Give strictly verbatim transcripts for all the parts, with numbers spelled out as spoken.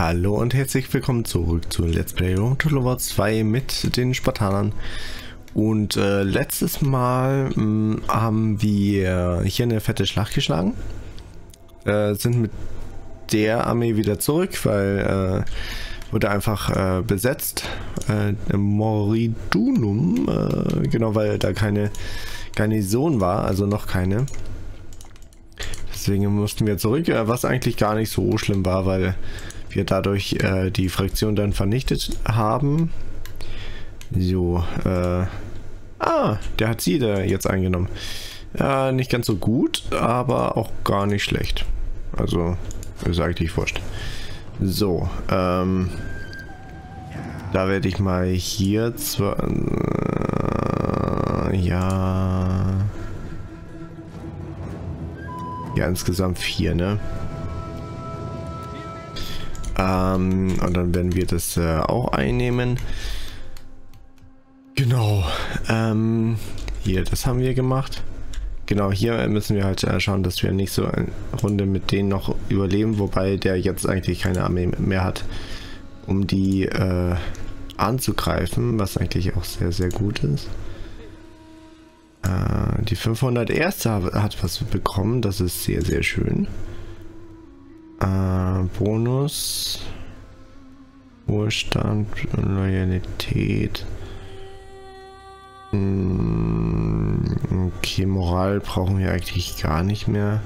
Hallo und herzlich willkommen zurück zu Let's Play Rome Total War zwei mit den Spartanern. Und äh, letztes Mal mh, haben wir hier eine fette Schlacht geschlagen. Äh, sind mit der Armee wieder zurück, weil äh, wurde einfach äh, besetzt. Äh, Moridunum, äh, genau, weil da keine Garnison war, also noch keine. Deswegen mussten wir zurück, was eigentlich gar nicht so schlimm war, weil wir dadurch äh, die Fraktion dann vernichtet haben. So, äh, ah, der hat sie da jetzt eingenommen. Ja, nicht ganz so gut, aber auch gar nicht schlecht. Also, ist eigentlich wurscht. So, ähm, da werde ich mal hier zwar, äh, ja, ja, insgesamt vier, ne? Ähm, und dann werden wir das äh, auch einnehmen. Genau. Ähm, hier, das haben wir gemacht. Genau, hier müssen wir halt äh, schauen, dass wir nicht so eine Runde mit denen noch überleben, wobei der jetzt eigentlich keine Armee mehr hat, um die äh, anzugreifen, was eigentlich auch sehr, sehr gut ist. Äh, die fünfhundert Erste hat was bekommen, das ist sehr, sehr schön. Äh, Bonus, Wohlstand, Loyalität. Hm, okay, Moral brauchen wir eigentlich gar nicht mehr.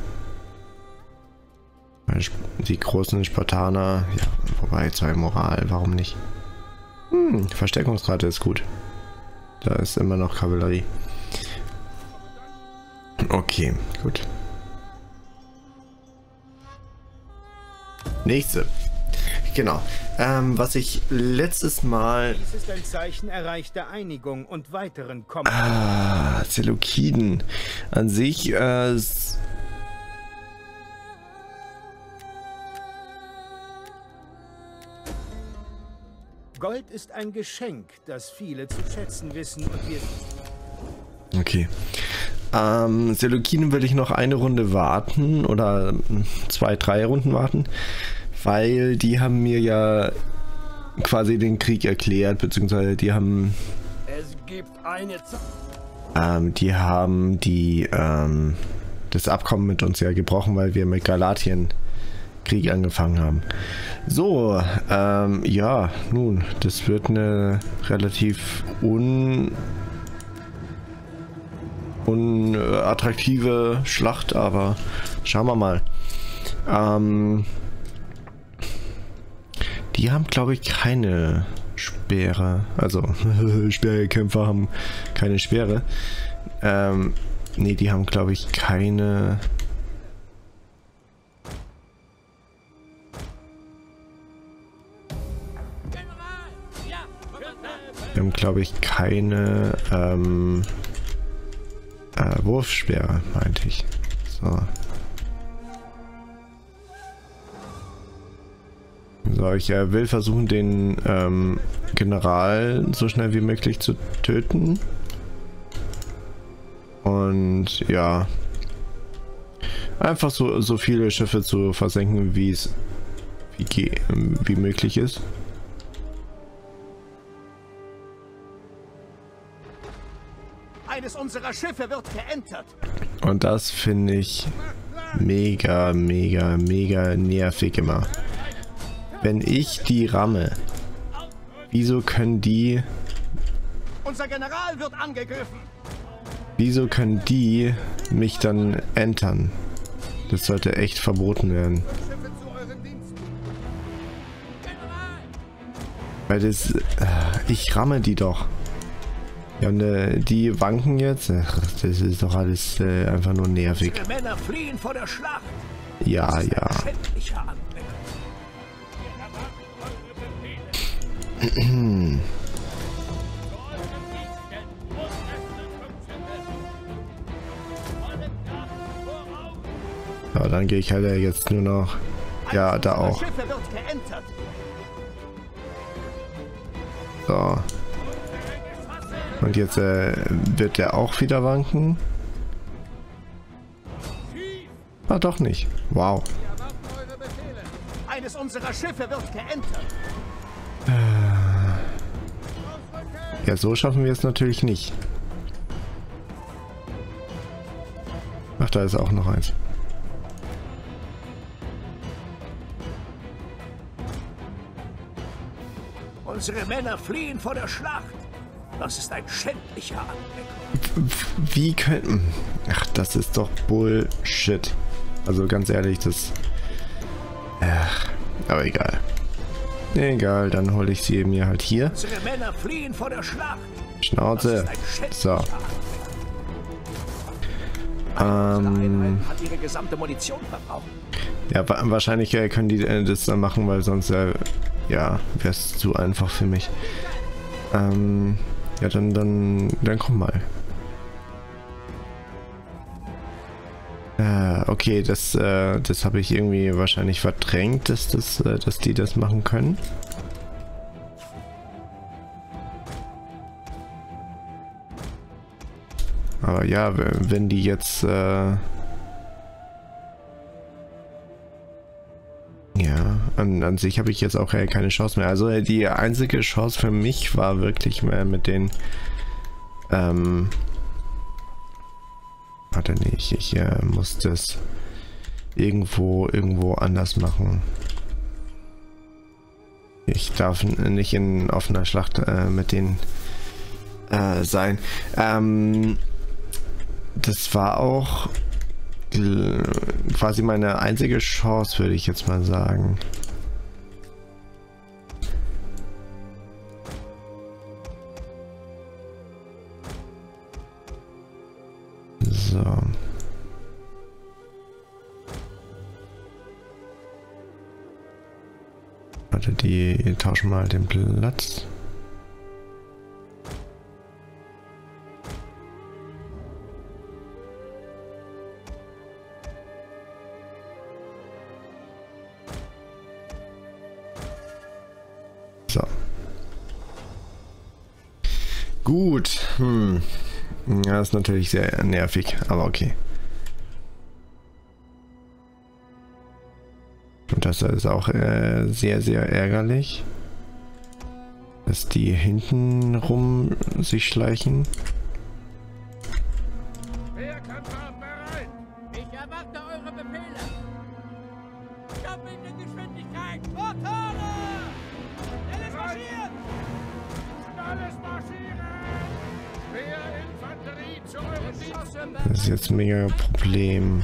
Die großen Spartaner, ja, wobei zwei Moral, warum nicht? Hm, Verstärkungsrate ist gut. Da ist immer noch Kavallerie. Okay, gut. Nächste. Genau. Ähm, was ich letztes Mal... Dies ist ein Zeichen erreichter Einigung und weiteren Kommen. Ah, Seleukiden. An sich, äh... Gold ist ein Geschenk, das viele zu schätzen wissen und wir... Okay. Ähm, Seleukiden will ich noch eine Runde warten oder zwei, drei Runden warten, weil die haben mir ja quasi den Krieg erklärt, beziehungsweise die haben Es gibt eine ähm, die haben die ähm, das Abkommen mit uns ja gebrochen, weil wir mit Galatien Krieg angefangen haben. So, ähm, ja, nun, das wird eine relativ un unattraktive Schlacht, aber schauen wir mal. Ähm, die haben, glaube ich, keine Speere. Also, Speerkämpfer haben keine Speere. Ähm, nee, die haben, glaube ich, keine... Die haben, glaube ich, keine... Ähm, Äh, Wurfspeere, meinte ich. So. So, ich äh, will versuchen, den ähm, General so schnell wie möglich zu töten. Und ja. Einfach so, so viele Schiffe zu versenken, wie es wie, wie möglich ist. Eines unserer Schiffe wird geentert. Und das finde ich mega, mega, mega nervig immer. Wenn ich die ramme, wieso können die... Unser General wird angegriffen. Wieso können die mich dann entern? Das sollte echt verboten werden. Weil das... Ich ramme die doch. Ja, und äh, die wanken jetzt. Ach, das ist doch alles äh, einfach nur nervig. Die Männer fliehen vor der Schlacht. Ja, ja. Ja, dann gehe ich halt jetzt nur noch. Ja, da auch. So. Und jetzt äh, wird der auch wieder wanken. Ah, doch nicht. Wow. Eines unserer Schiffe wird geentert. Ja, so schaffen wir es natürlich nicht. Ach, da ist auch noch eins. Unsere Männer fliehen vor der Schlacht. Das ist ein schändlicher Anblick. Wie könnten... Ach, das ist doch Bullshit. Also ganz ehrlich, das... Ach, aber egal. Egal, dann hole ich sie mir halt hier. Unsere Männer fliehen vor der Schlacht. Schnauze. So. Ähm, hat ihre gesamte Munition verbraucht. Ja, wa wahrscheinlich äh, können die äh, das dann machen, weil sonst äh, ja, wäre es zu einfach für mich. Ähm, ja, dann, dann, dann komm mal. Äh, okay, das, äh, das habe ich irgendwie wahrscheinlich verdrängt, dass, das, äh, dass die das machen können. Aber ja, wenn die jetzt... Äh ja, an, an sich habe ich jetzt auch äh, keine Chance mehr. Also äh, die einzige Chance für mich war wirklich äh, mit den... Ähm Warte, nee, ich, ich äh, muss das irgendwo, irgendwo anders machen. Ich darf nicht in offener Schlacht äh, mit denen äh, sein. Ähm... Das war auch quasi meine einzige Chance, würde ich jetzt mal sagen. So. Warte, die tauschen mal den Platz. So. Gut. Hm. Ja, ist natürlich sehr nervig, aber okay. Und das ist auch äh, sehr, sehr ärgerlich, dass die hinten rum sich schleichen. Wehrkampf bereit. Ich erwarte eure Befehle. Doppelte Geschwindigkeit. Portale! Alles marschieren! Alles marschieren! Wehrinfanterie zu euren Diensten! Das ist jetzt ein mega Problem.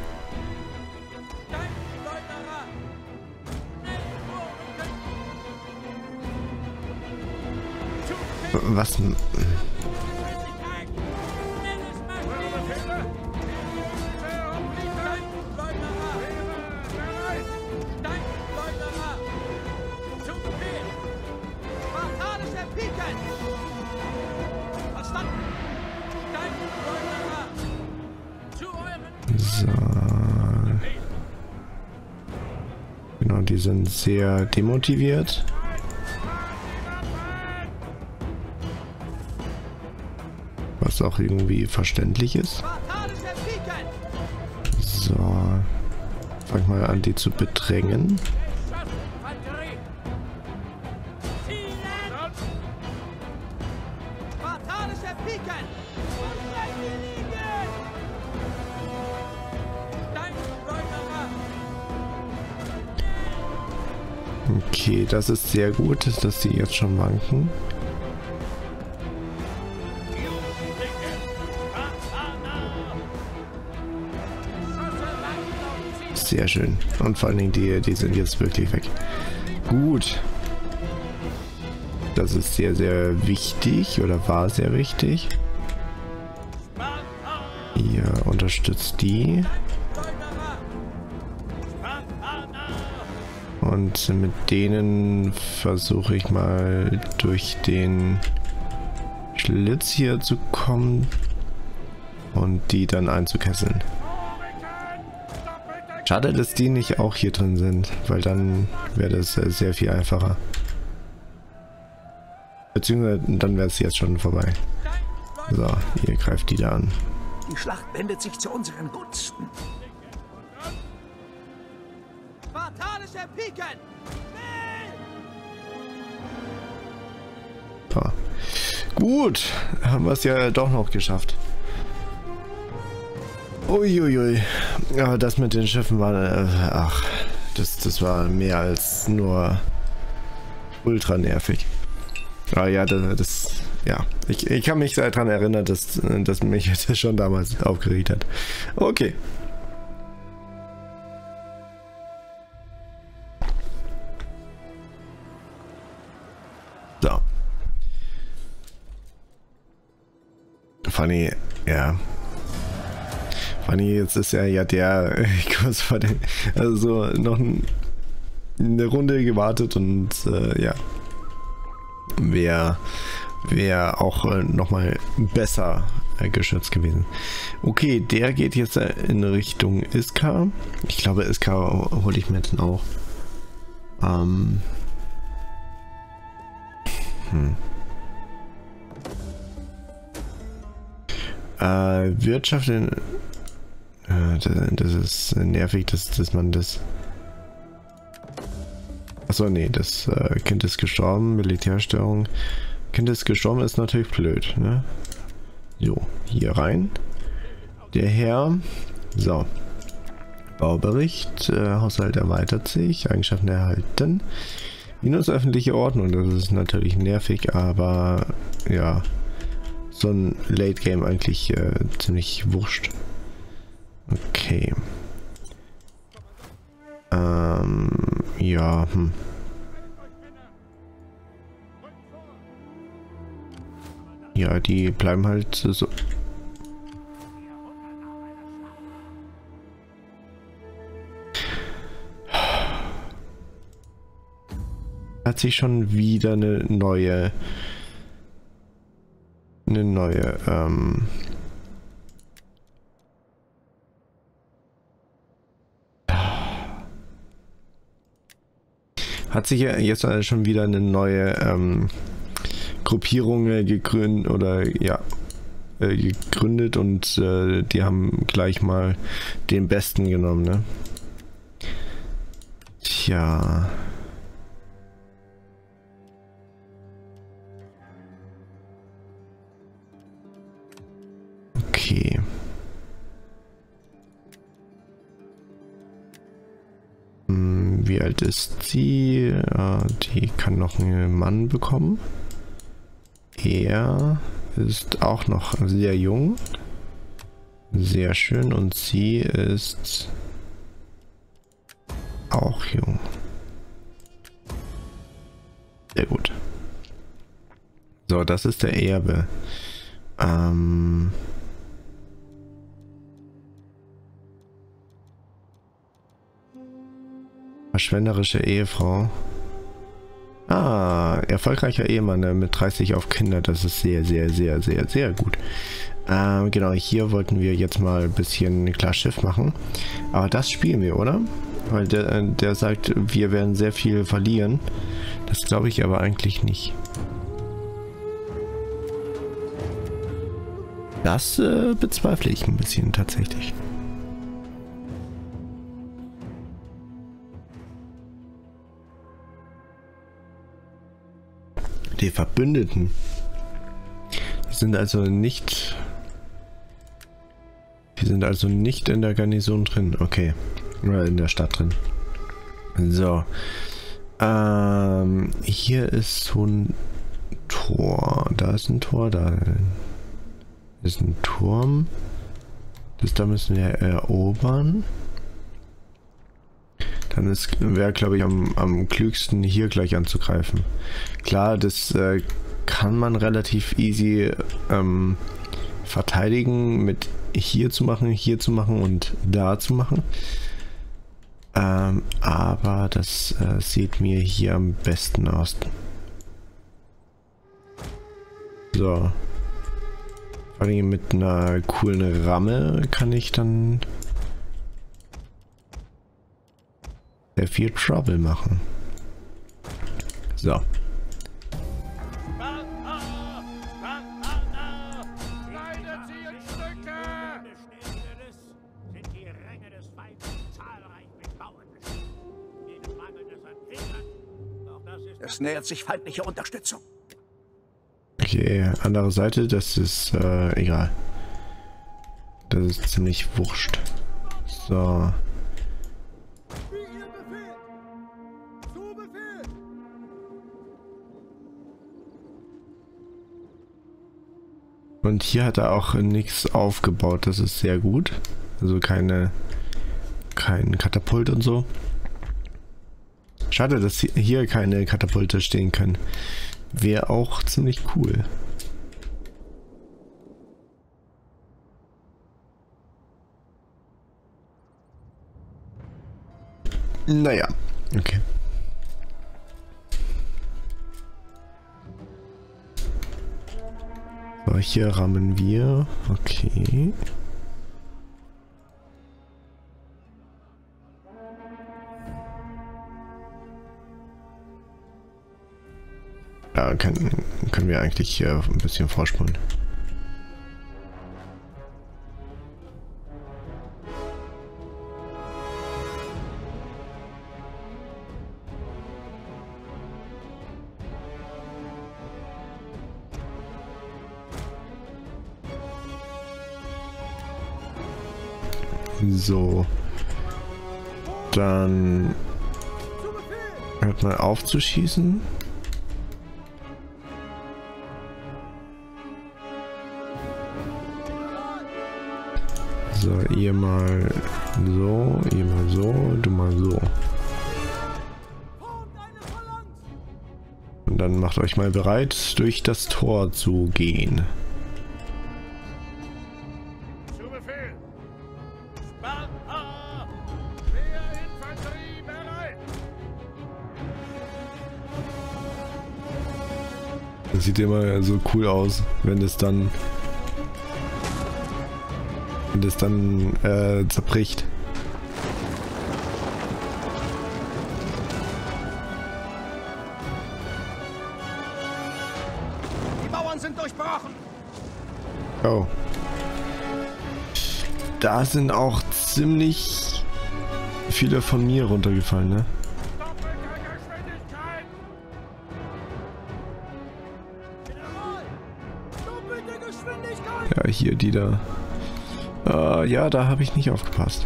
Was? So. Genau, die sind sehr demotiviert. Was auch irgendwie verständlich ist. So. Fang mal an, die zu bedrängen. Okay, das ist sehr gut, dass die jetzt schon wanken. Sehr schön. Und vor allen Dingen die, die sind jetzt wirklich weg. Gut. Das ist sehr, sehr wichtig oder war sehr wichtig. Ihr unterstützt die. Und mit denen versuche ich mal durch den Schlitz hier zu kommen und die dann einzukesseln. Schade, dass die nicht auch hier drin sind, weil dann wäre das sehr viel einfacher. Beziehungsweise dann wäre es jetzt schon vorbei. So, ihr greift die da an. Die Schlacht wendet sich zu unseren Gunsten. Spartanische Piken! Ja. Gut, haben wir es ja doch noch geschafft. Uiuiui. Aber das mit den Schiffen war... Äh, ach, das, das war mehr als nur ultra nervig. Aber ja, das... das ja, ich, ich kann mich daran erinnern, dass, dass mich das schon damals aufgeregt hat. Okay. So. Funny, ja. Funny, jetzt ist ja ja der kurz vor den, also so noch ein, eine Runde gewartet und äh, ja. Wäre wär auch äh, nochmal besser äh, geschützt gewesen. Okay, der geht jetzt äh, in Richtung Iskar. Ich glaube, Iskar hole ich mir jetzt auch. Ähm. Hm. Äh, Wirtschaft in... Äh, das, das ist nervig, dass, dass man das... Achso, nee, das äh, Kind ist gestorben, Militärstörung. Kind ist gestorben ist natürlich blöd, ne? So, hier rein. Der Herr. So. Baubericht. Äh, Haushalt erweitert sich. Eigenschaften erhalten. Minus öffentliche Ordnung. Das ist natürlich nervig, aber ja. So ein Late Game eigentlich äh, ziemlich wurscht. Okay. Ähm, ja, hm. Ja, die bleiben halt so. Hat sich schon wieder eine neue eine neue ähm hat sich ja jetzt schon wieder eine neue ähm, Gruppierung äh, gegründet oder ja äh, gegründet und äh, die haben gleich mal den Besten genommen, ne? Tja. Okay. Wie alt ist sie? Äh, die kann noch einen Mann bekommen. Er ist auch noch sehr jung. Sehr schön. Und sie ist auch jung. Sehr gut. So, das ist der Erbe. Ähm... Verschwenderische Ehefrau. Ah, erfolgreicher Ehemann äh, mit dreißig auf Kinder. Das ist sehr, sehr, sehr, sehr, sehr gut. Ähm, genau, hier wollten wir jetzt mal ein bisschen klar Schiff machen. Aber das spielen wir, oder? Weil der, der sagt, wir werden sehr viel verlieren. Das glaube ich aber eigentlich nicht. Das äh, bezweifle ich ein bisschen tatsächlich. Die Verbündeten. Die sind also nicht... Die sind also nicht in der Garnison drin. Okay. Oder in der Stadt drin. So. Ähm, hier ist so ein Tor. Da ist ein Tor. Da ist ein Turm. Das da müssen wir erobern. Dann wäre, glaube ich, am, am klügsten, hier gleich anzugreifen. Klar, das äh, kann man relativ easy ähm, verteidigen, mit hier zu machen, hier zu machen und da zu machen. Ähm, aber das äh, sieht mir hier am besten aus. So. Vor allem mit einer coolen Ramme kann ich dann sehr viel Trouble machen. So. Es nähert sich feindliche Unterstützung. Okay, andere Seite, das ist äh, egal. Das ist ziemlich wurscht. So. Und hier hat er auch nichts aufgebaut, das ist sehr gut. Also keine, kein Katapult und so. Schade, dass hier keine Katapulte stehen können. Wäre auch ziemlich cool. Naja, okay. So, hier rammen wir. Okay. Ja, können, können wir eigentlich hier ein bisschen vorspulen. So. Dann hört mal auf zu schießen. So, ihr mal so, ihr mal so, du mal so. Und dann macht euch mal bereit, durch das Tor zu gehen. Zu Befehl! Sparta! Infanterie bereit! Das sieht immer so cool aus, wenn es dann wenn das dann äh, zerbricht. Die Mauern sind durchbrochen! Oh. Da sind auch ziemlich viele von mir runtergefallen, ne? Doppelte Geschwindigkeit! Ja, hier die da. Uh, ja, da habe ich nicht aufgepasst.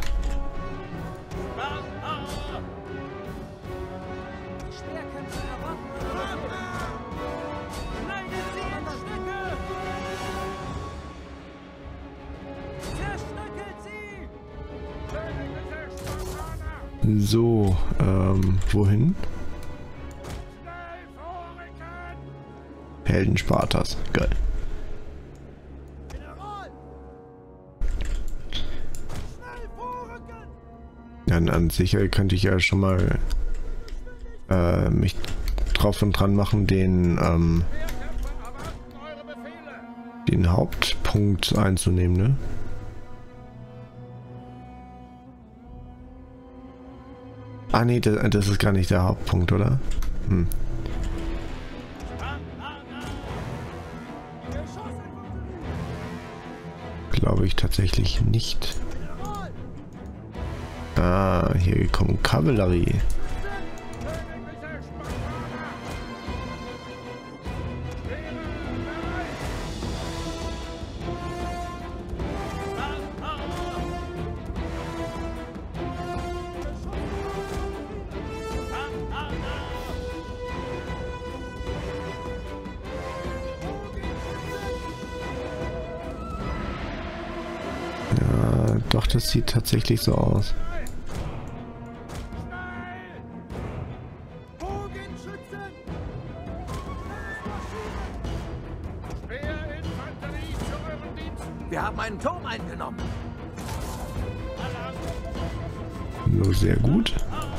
So, ähm, wohin? Helden Spartas, geil. Ja, an sich könnte ich ja schon mal äh, mich drauf und dran machen, den ähm, den Hauptpunkt einzunehmen, ne? Ah nee, das, das ist gar nicht der Hauptpunkt, oder? Hm. Glaube ich tatsächlich nicht. Ah, hier kommt Kavallerie. Ja, doch, das sieht tatsächlich so aus. Wir haben einen Turm eingenommen. Nur sehr gut.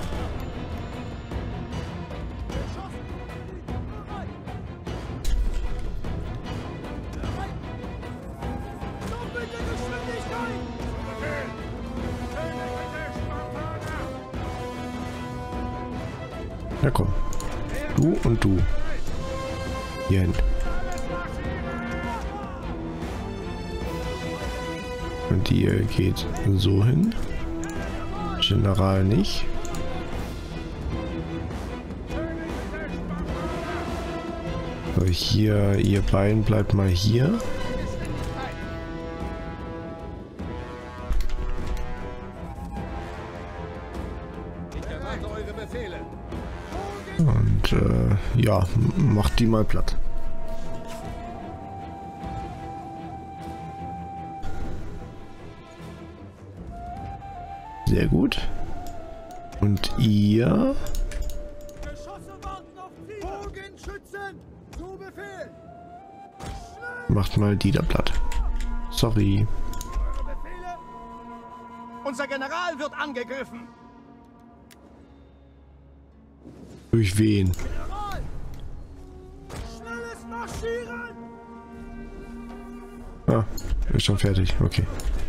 Na komm. Du und du. Hier hin. Und die geht so hin. General nicht. So, hier, ihr beiden bleibt mal hier. Und äh, ja, macht die mal platt. Sehr gut. Und ihr macht mal die da platt. Sorry. Unser General wird angegriffen. Durch wen? General! Schnelles Marschieren! Ah, ist schon fertig. Okay.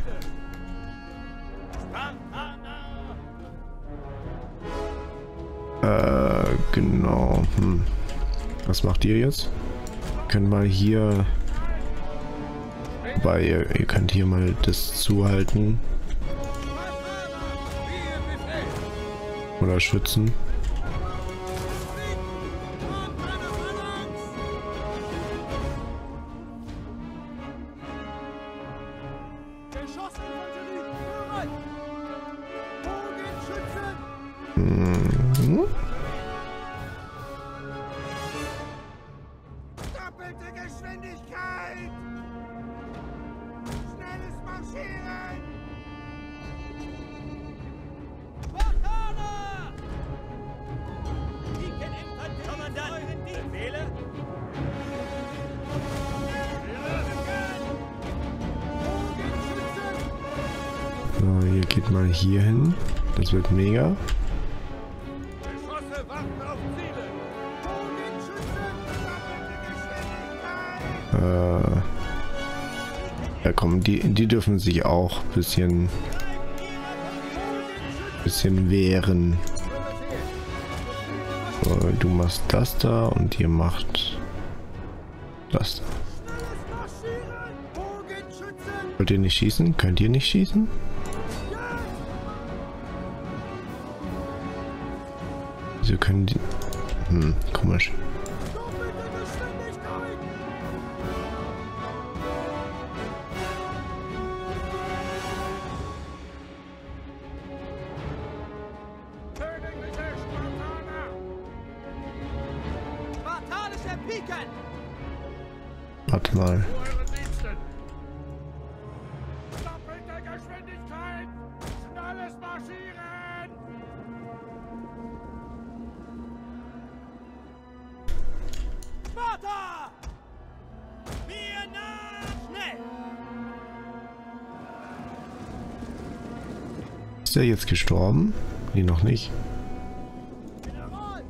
Äh, genau. Hm. Was macht ihr jetzt? Können mal hier... Wobei, ihr, ihr könnt hier mal das zuhalten. Oder schützen. Mhm. Doppelte Geschwindigkeit! Schnelles Marschieren! Spartaner! Piken Infanterie! Kommandant! Befehle? So, ihr geht mal hier hin. Das wird mega. Geschosse warten auf Ziele! Äh, ja komm, die, die dürfen sich auch ein bisschen, bisschen wehren. So, du machst das da und ihr macht das da. Wollt ihr nicht schießen? Könnt ihr nicht schießen? Wieso können die... Hm, komisch. Warte mal. Doppelte Geschwindigkeit! Schnelles Marschieren! Sparta! Mir nach! Schnell! Ist er jetzt gestorben? Nee, noch nicht. General!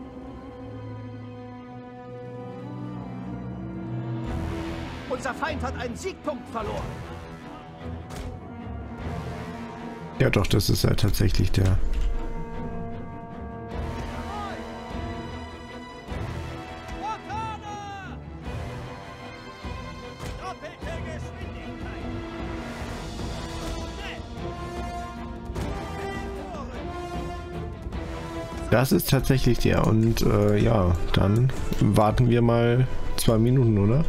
Unser Feind hat einen Siegpunkt verloren. Ja doch, das ist ja tatsächlich der... Spartaner! Doppelte Geschwindigkeit! Schnell! Das ist tatsächlich der und äh, ja, dann warten wir mal zwei Minuten, oder?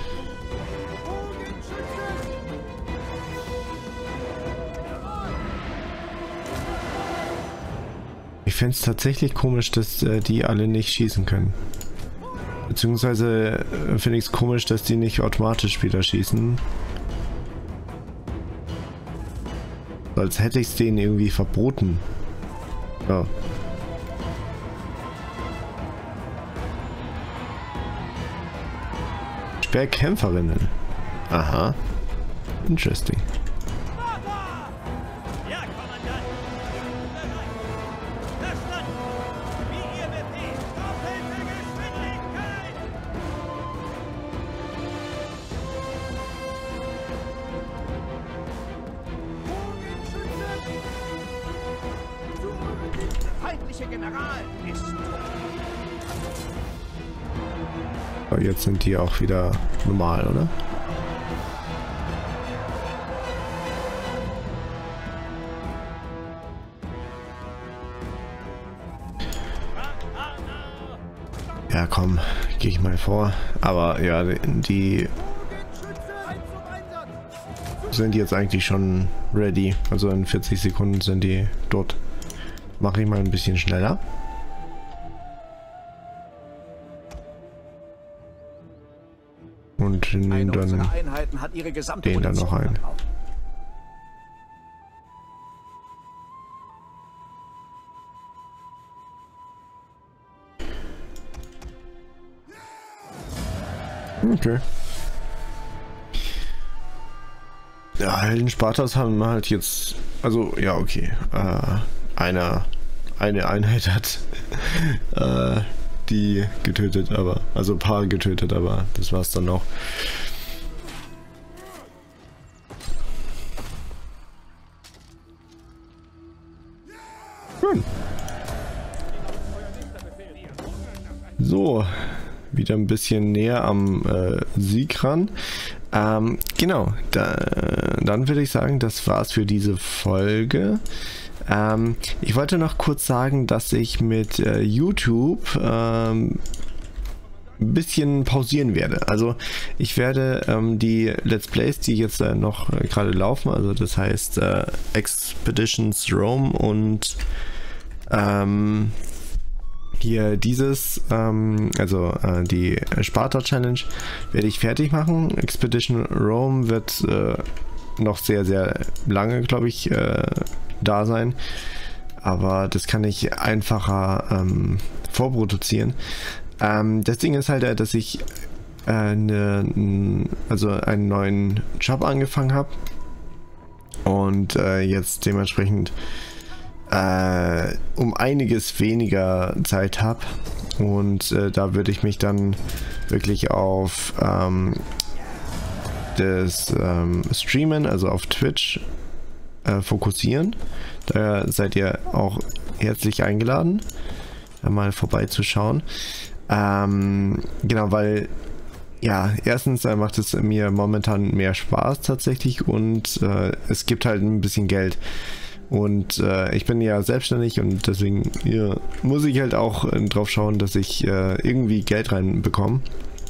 Ich fände es tatsächlich komisch, dass äh, die alle nicht schießen können. Beziehungsweise äh, finde ich es komisch, dass die nicht automatisch wieder schießen. Als hätte ich es denen irgendwie verboten. Ja. Sperrkämpferinnen. Aha. Interesting. Ja, Kommandant! Bereit! Verstanden! Wie Ihr Befehl! Doppelte Geschwindigkeit! Der feindliche General ist tot! Aber jetzt sind die auch wieder normal, oder? Ja, komm, gehe ich mal vor. Aber ja, die sind jetzt eigentlich schon ready. Also in vierzig Sekunden sind die dort. Mache ich mal ein bisschen schneller. Und nehmen dann den dann noch ein. Okay. Ja, Helden Spartas haben halt jetzt, also ja, okay, äh, eine, eine Einheit hat äh, die getötet, aber, also ein paar getötet, aber das war's dann noch. Hm. So, wieder ein bisschen näher am äh, Sieg ran. Ähm, genau, da, dann würde ich sagen, das war's für diese Folge. Ähm, ich wollte noch kurz sagen, dass ich mit äh, YouTube ähm, ein bisschen pausieren werde. Also ich werde ähm, die Let's Plays, die jetzt äh, noch äh, gerade laufen, also das heißt äh, Expeditions Rome und ähm, hier dieses, ähm, also äh, die Sparta Challenge werde ich fertig machen. Expedition Rome wird äh, noch sehr, sehr lange, glaube ich, äh, da sein. Aber das kann ich einfacher ähm, vorproduzieren. Ähm, das Ding ist halt, dass ich äh, eine, also einen neuen Job angefangen habe und äh, jetzt dementsprechend Äh, um einiges weniger Zeit habe und äh, da würde ich mich dann wirklich auf ähm, das ähm, Streamen, also auf Twitch äh, fokussieren. Da seid ihr auch herzlich eingeladen, da mal vorbeizuschauen. Ähm, genau, weil ja, erstens äh, macht es mir momentan mehr Spaß tatsächlich und äh, es gibt halt ein bisschen Geld. Und äh, ich bin ja selbstständig und deswegen ja, muss ich halt auch äh, drauf schauen, dass ich äh, irgendwie Geld reinbekomme.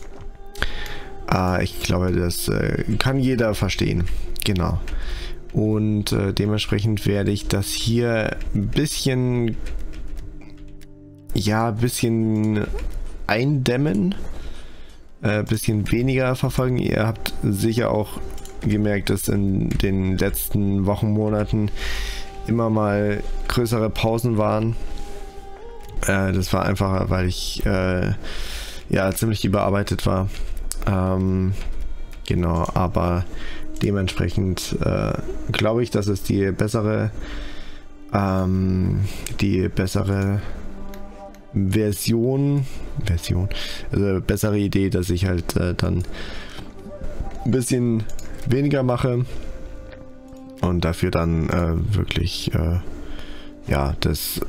Äh, ich glaube, das äh, kann jeder verstehen. Genau. Und äh, dementsprechend werde ich das hier ein bisschen, ja, ein bisschen eindämmen. Ein äh, bisschen weniger verfolgen. Ihr habt sicher auch gemerkt, dass in den letzten Wochen, Monaten immer mal größere Pausen waren. Äh, das war einfach, weil ich äh, ja ziemlich überarbeitet war. Ähm, genau, aber dementsprechend äh, glaube ich, dass es die bessere ähm, die bessere Version Version, also bessere Idee, dass ich halt äh, dann ein bisschen weniger mache und dafür dann äh, wirklich äh, ja das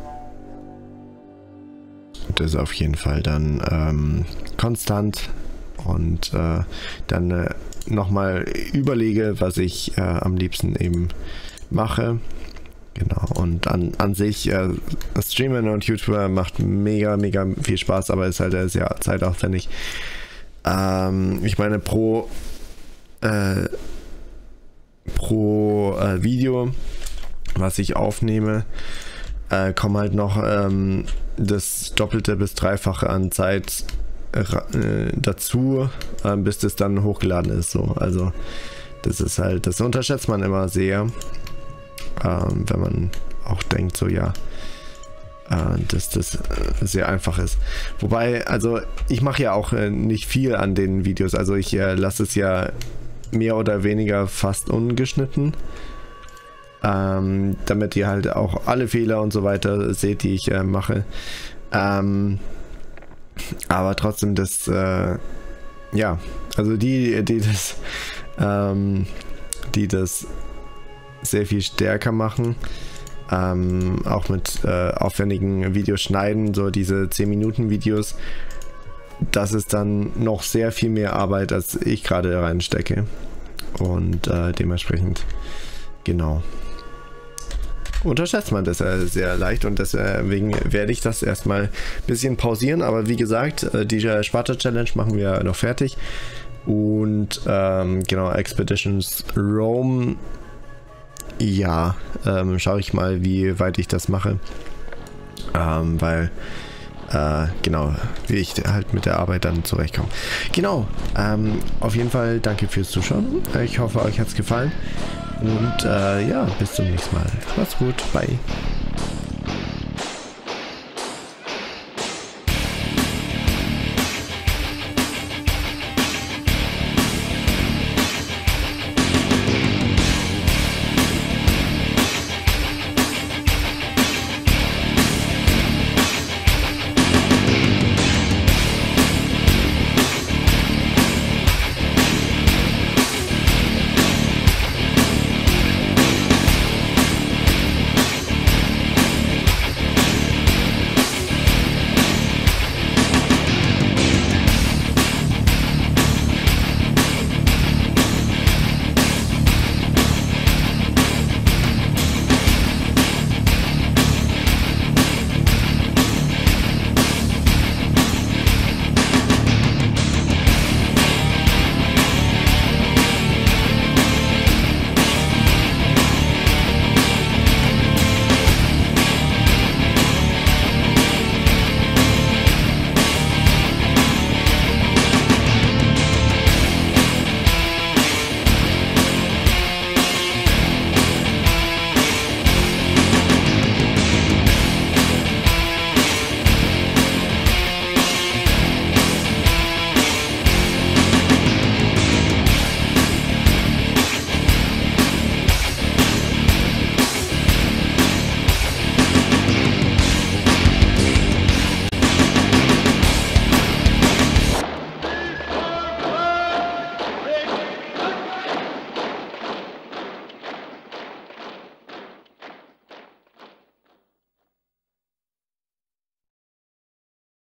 das auf jeden Fall dann ähm, konstant und äh, dann äh, nochmal überlege, was ich äh, am liebsten eben mache. Genau, und an, an sich äh, Streamen und YouTuber macht mega mega viel Spaß, aber ist halt äh, sehr zeitaufwendig. Ähm, ich meine, pro Äh, pro äh, Video, was ich aufnehme, äh, kommt halt noch ähm, das Doppelte bis Dreifache an Zeit äh, dazu, äh, bis das dann hochgeladen ist. So. Also das ist halt, das unterschätzt man immer sehr, ähm, wenn man auch denkt, so ja, äh, dass das äh, sehr einfach ist. Wobei, also ich mache ja auch äh, nicht viel an den Videos, also ich äh, lasse es ja mehr oder weniger fast ungeschnitten, ähm, damit ihr halt auch alle Fehler und so weiter seht, die ich äh, mache. Ähm, aber trotzdem das, äh, ja, also die, die das, ähm, die das sehr viel stärker machen, ähm, auch mit äh, aufwendigen Videos schneiden, so diese zehn Minuten Videos, das ist dann noch sehr viel mehr Arbeit, als ich gerade reinstecke. Und äh, dementsprechend, genau. unterschätzt man das äh, sehr leicht und deswegen werde ich das erstmal ein bisschen pausieren. Aber wie gesagt, äh, die Sparta-Challenge machen wir noch fertig. Und ähm, genau, Expeditions Rome, ja, ähm, schaue ich mal, wie weit ich das mache. Ähm, weil, äh, genau, wie ich halt mit der Arbeit dann zurechtkomme. Genau, ähm, auf jeden Fall danke fürs Zuschauen. Ich hoffe, euch hat es gefallen. Und äh, ja, bis zum nächsten Mal. Macht's gut, bye.